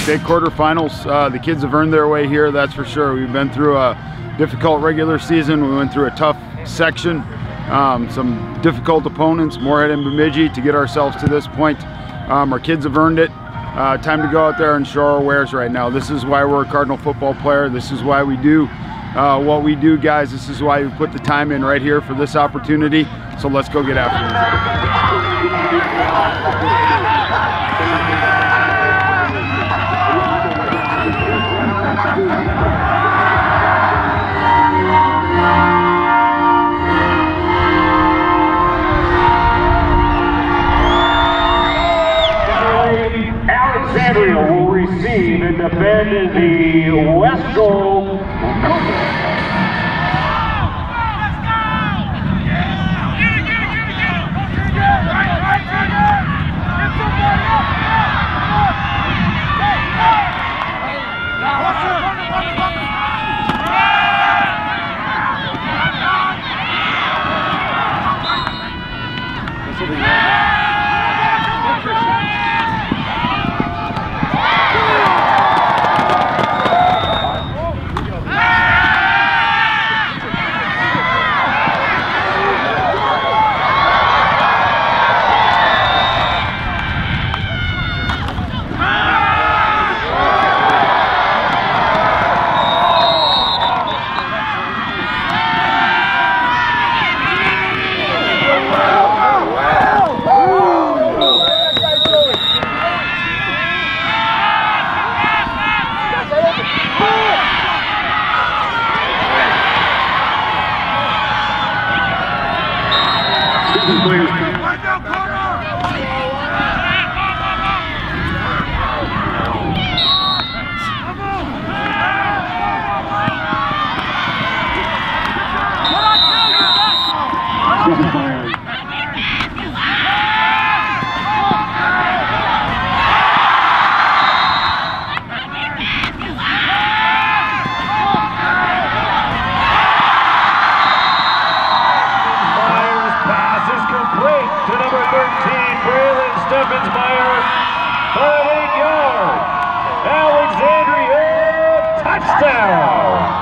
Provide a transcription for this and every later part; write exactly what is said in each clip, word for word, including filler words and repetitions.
state quarterfinals. Uh, the kids have earned their way here, that's for sure. We've been through a difficult regular season. We went through a tough section, um, some difficult opponents, Moorhead and Bemidji, to get ourselves to this point. Um, our kids have earned it. Uh, time to go out there and show our wares right now. This is why we're a Cardinal football player. This is why we do uh, what we do, guys. This is why we put the time in right here for this opportunity. So let's go get after Alexandria will receive and defend the West Goal. Alexandria, touchdown!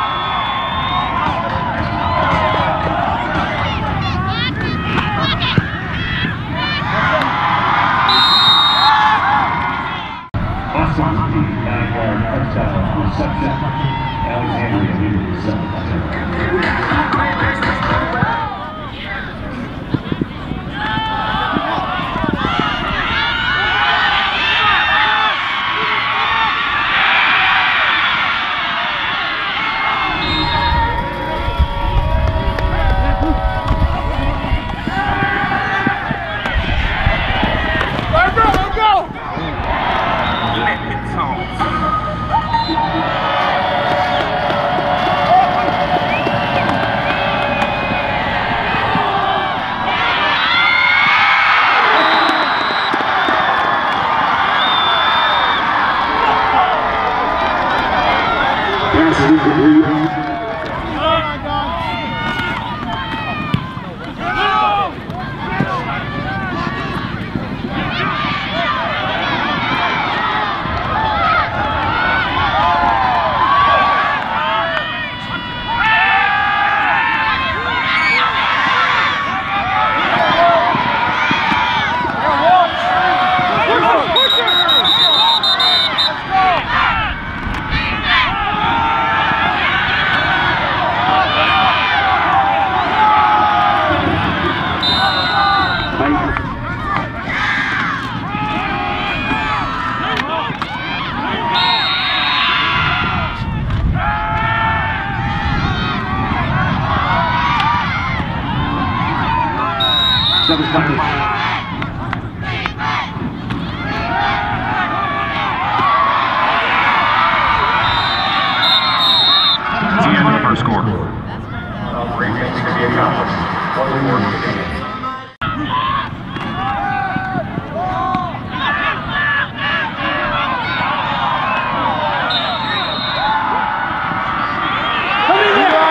Awesome, nine-yard touchdown reception. Alexandria leading seven. Seven seconds. It's the end of the first quarter. Great things to be accomplished. One more to the game.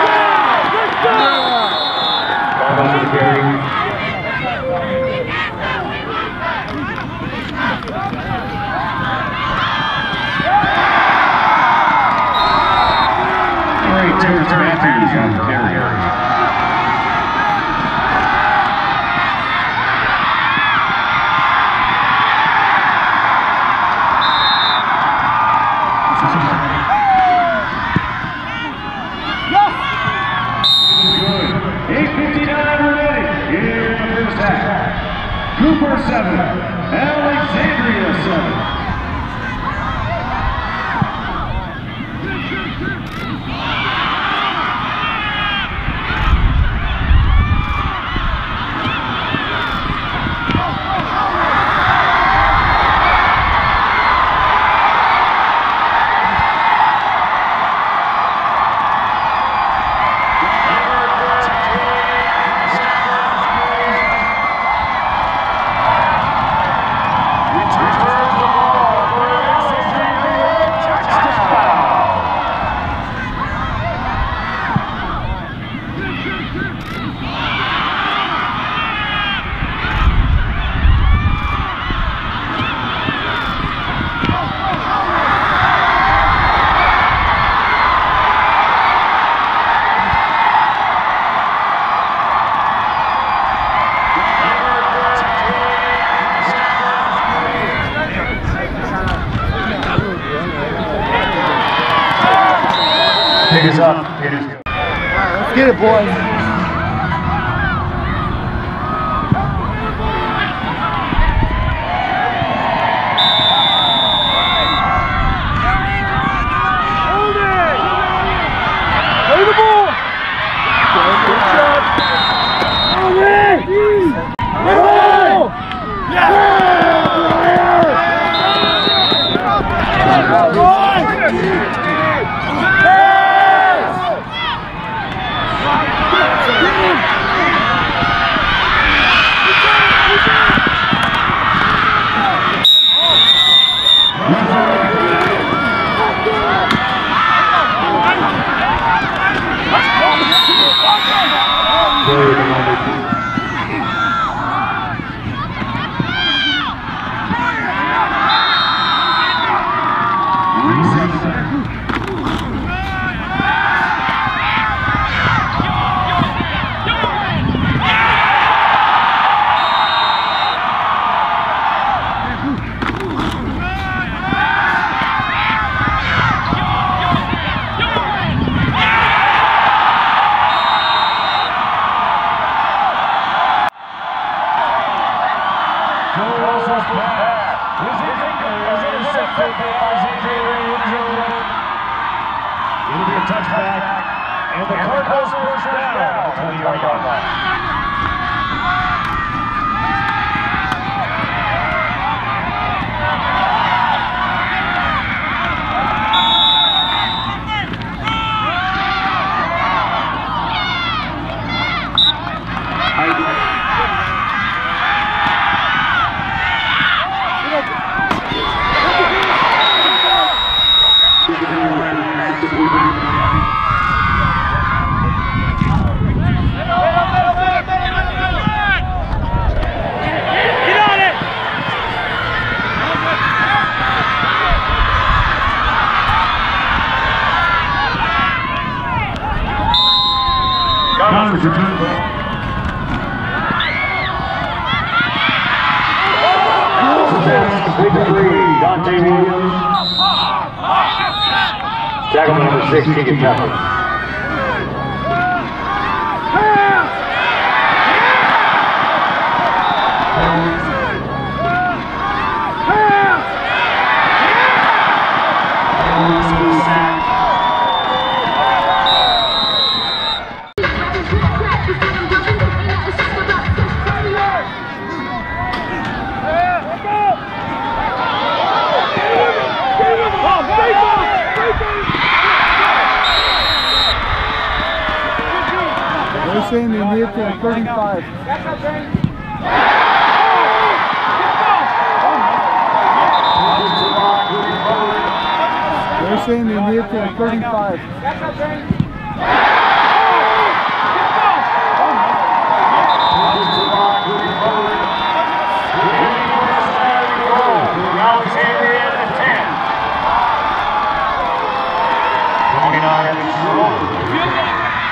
Carry. Alexandria. eight fifty-nine remaining in the first half. Cooper seven, Alexandria seven. It is up. It is good. All right, let's get it, boys. It'll be a touchback, and the Cardinals first down at the twenty-yard line. Tackle number six, Keegan Pepper. They're saying they need it to thirty-five. They're saying they need it to thirty-five. Alexandria at the ten. twenty-nine.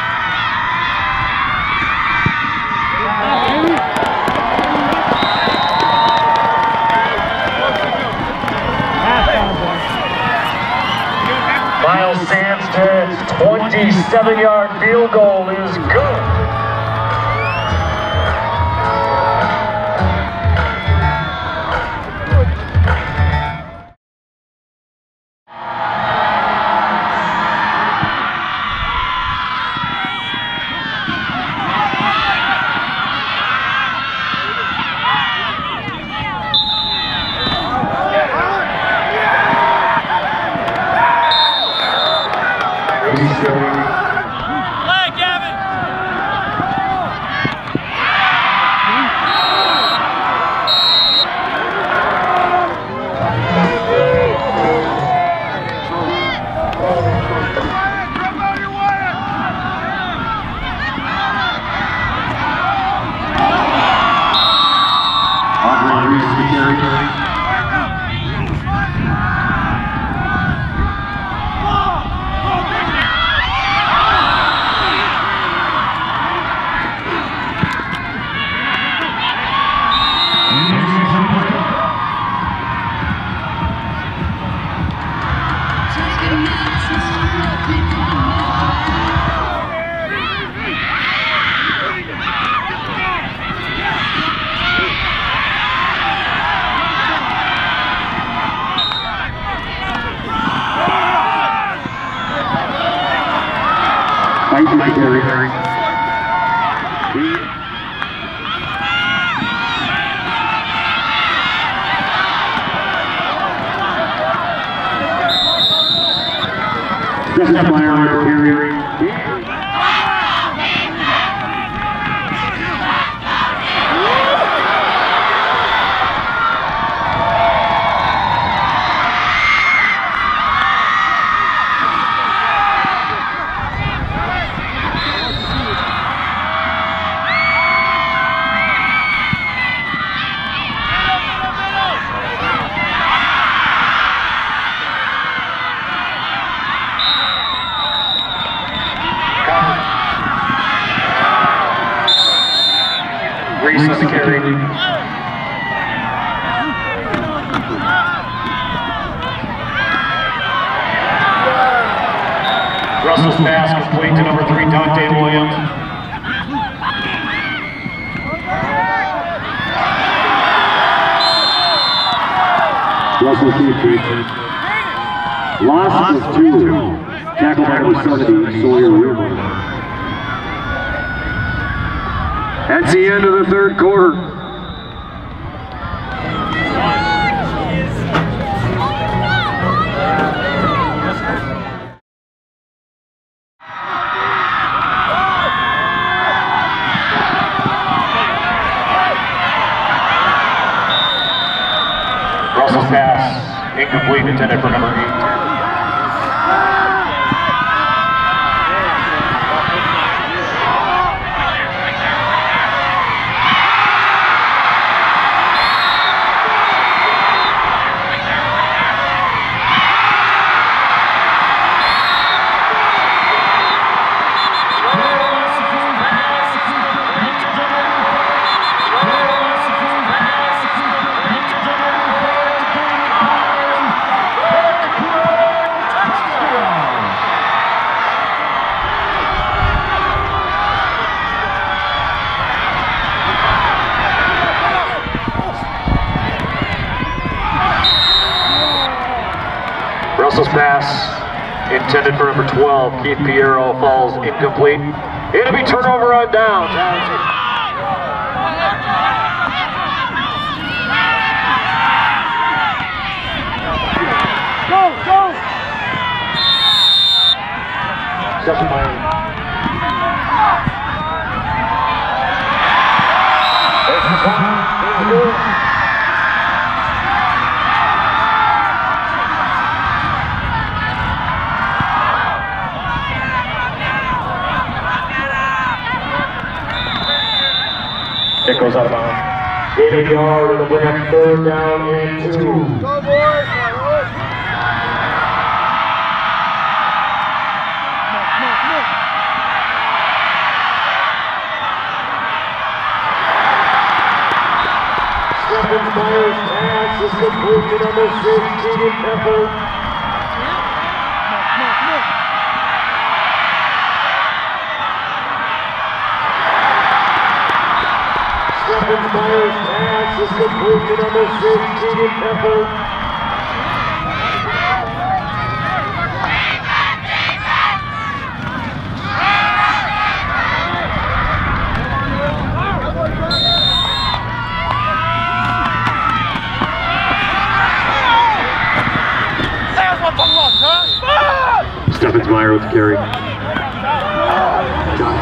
twenty-seven yard field goal is good. Thank you, Mike Terry. Just a minor period. Reese on the carry. Russell's pass complete to number three, Dante Williams. Russell Keith. Loss of two. Tackle by number seventy, Sawyer River. That's the end of the third quarter. Russell's pass incomplete, intended for number eight. Russell's pass, intended for number twelve, Keith Piero, falls incomplete. It'll be turnover on down. Go, go! Second by It goes out of bounds. David Yard will bring up third down and two. Go, boys! Stephen Myers' pass is complete to number six, Keegan Pepper. is complete to number six, Keegan Temple. Steffensmeyer with the carry. John.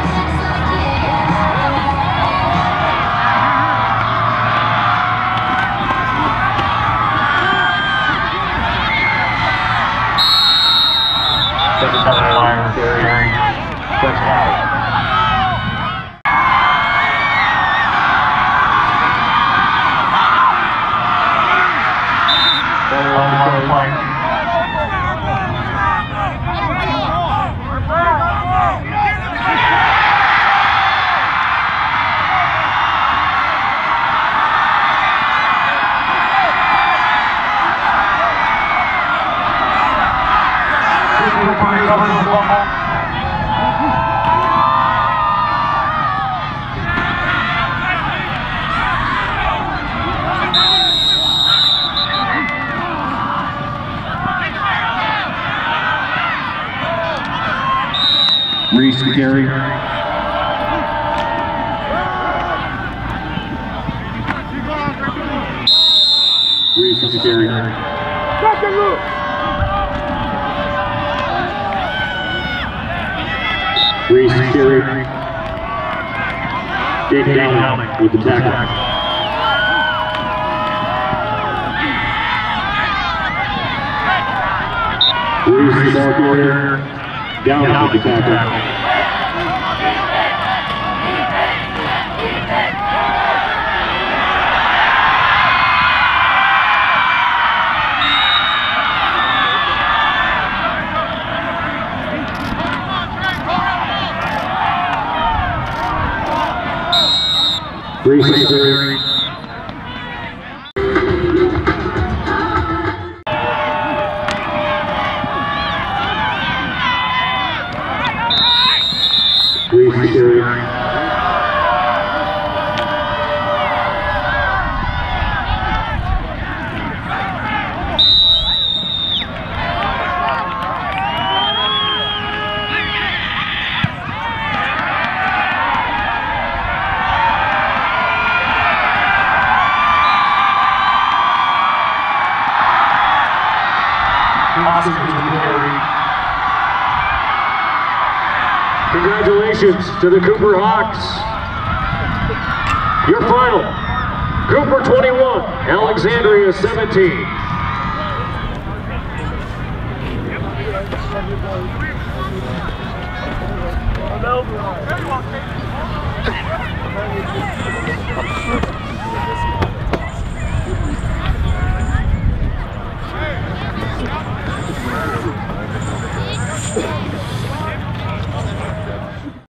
Steffensmeyer with the carry. Touchdown. Reese to carry. Reese to carry. Reese to carry. Jake Downing with the tackle. Reese the ball carrier. Downing with the tackle. Reese to carry. Reese to carry. Congratulations to the Cooper Hawks. Your final, Cooper twenty-one, Alexandria seventeen. There you are.